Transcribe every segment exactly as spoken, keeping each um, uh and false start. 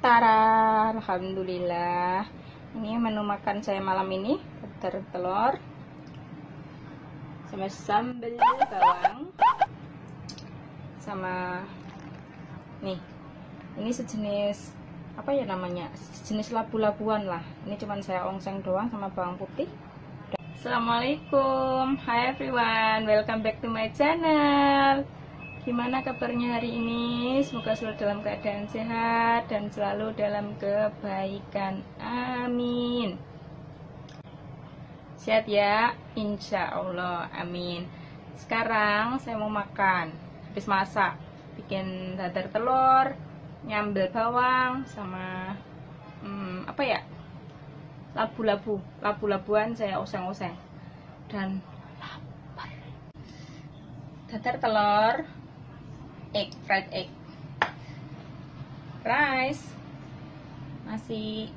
Tara, alhamdulillah. Ini menu makan saya malam ini, butter telur sama sambal bawang sama nih, ini sejenis apa ya namanya, sejenis labu-labuan lah. Ini cuman saya ongseng doang sama bawang putih. Assalamualaikum, hi everyone, welcome back to my channel. Gimana kabarnya hari ini? Semoga selalu dalam keadaan sehat dan selalu dalam kebaikan, amin. Sehat ya, insya Allah, amin. Sekarang saya mau makan, habis masak, bikin dadar telur, nyambel bawang sama hmm, apa ya, labu-labu, labu-labuan saya oseng-oseng dan lapar. Dadar telur, egg, fried egg, rice, nasi,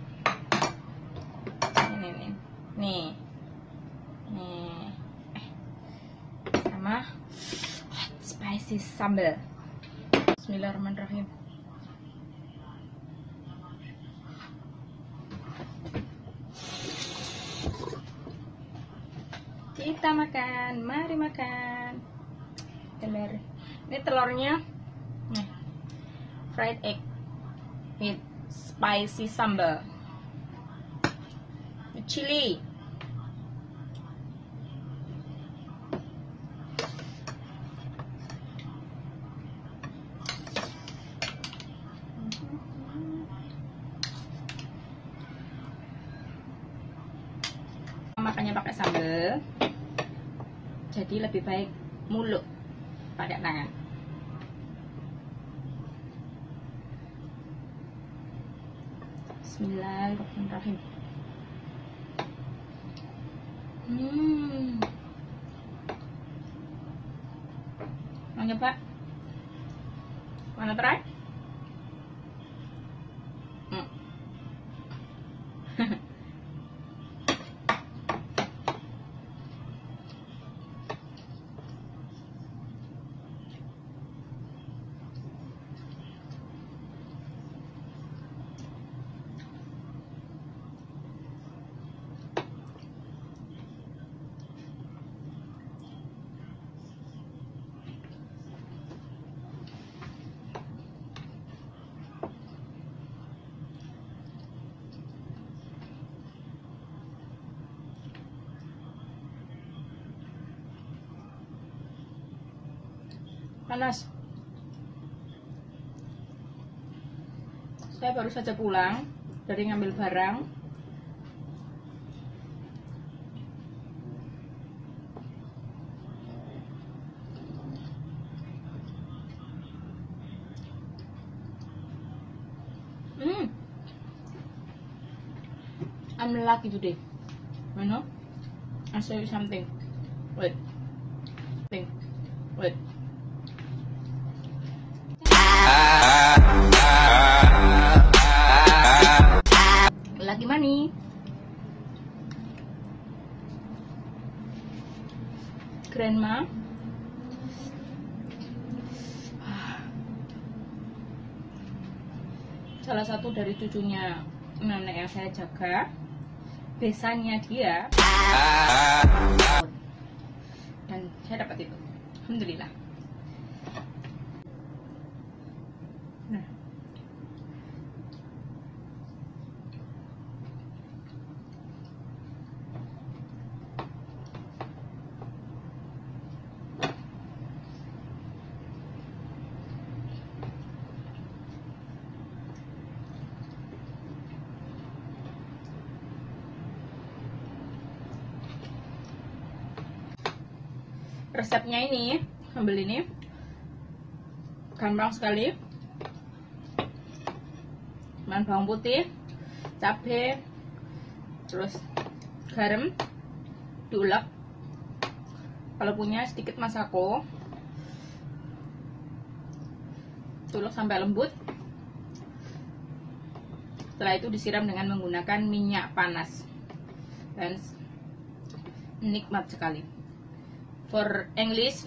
ini nih, nih, nih, eh, sama hot spicy sambal. Bismillahirrahmanirrahim. Kita makan, mari makan. Telur. Ini telurnya, nih, fried egg with spicy sambal, with chili. Makannya pakai sambal, jadi lebih baik mulut pakai tangan. Bismillahirrahmanirrahim. Hmm. Mau nyoba? Wanna try? Hmm. Panas. Saya baru saja pulang dari ngambil barang. Hmm. I'm lucky today. You know? I'll show you something. Wait. Thing. Wait. Lagi mani. Grandma. Salah satu dari cucunya nenek yang saya jaga, besannya dia, dan saya dapat itu, alhamdulillah. Nah, resepnya ini, ambil ini, gampang sekali. Cuman bawang putih, cabai, terus garam, diulek. Kalau punya sedikit masako, diulek sampai lembut. Setelah itu disiram dengan menggunakan minyak panas dan nikmat sekali. For English,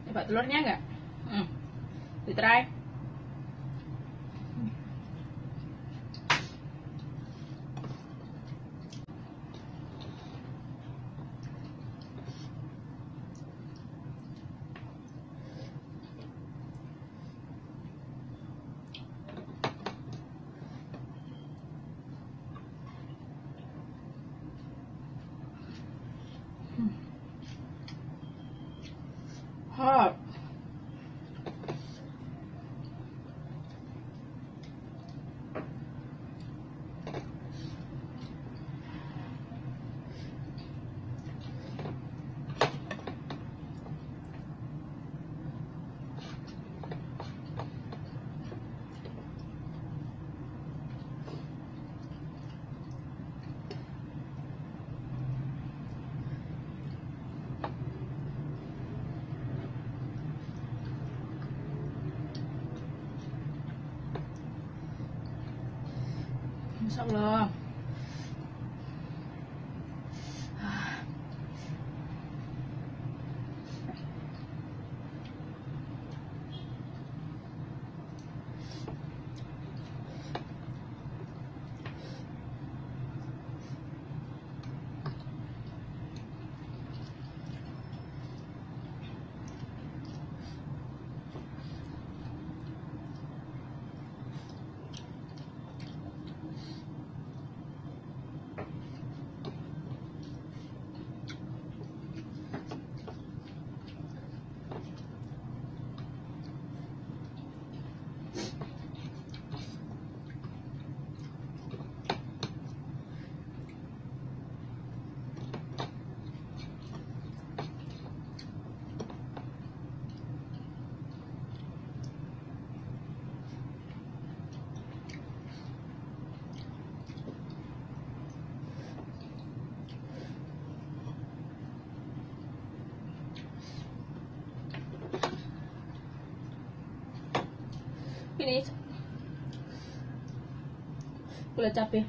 Coba telurnya enggak? Hmm. Di try. Hot. Masya Allah. Finish. Gula cabai.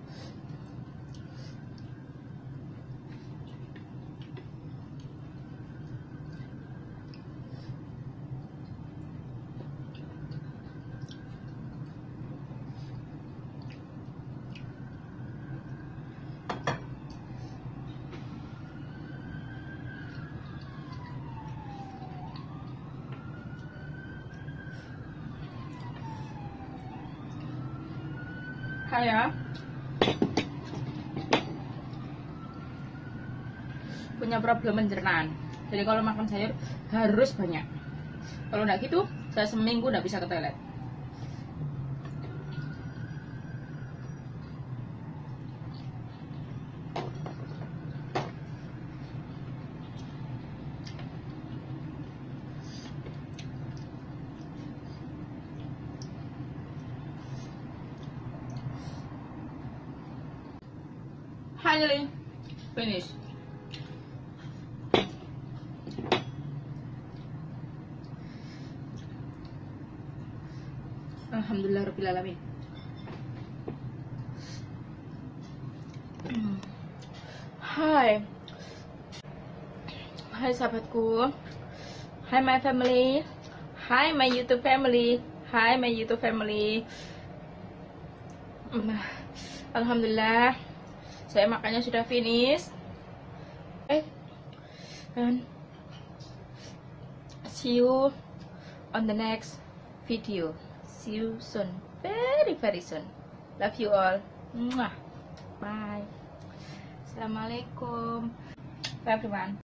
Saya punya problem pencernaan, jadi kalau makan sayur harus banyak. Kalau nggak gitu, saya seminggu nggak bisa ke toilet. Finally finish. Alhamdulillah rabbil alamin. Hai. Hai sahabatku. Hai my family. Hai my YouTube family. Hai my YouTube family. Alhamdulillah, saya makannya sudah finish. Eh, and see you on the next video. See you soon, very very soon. Love you all. Mwah. Bye. Assalamualaikum. Bye everyone.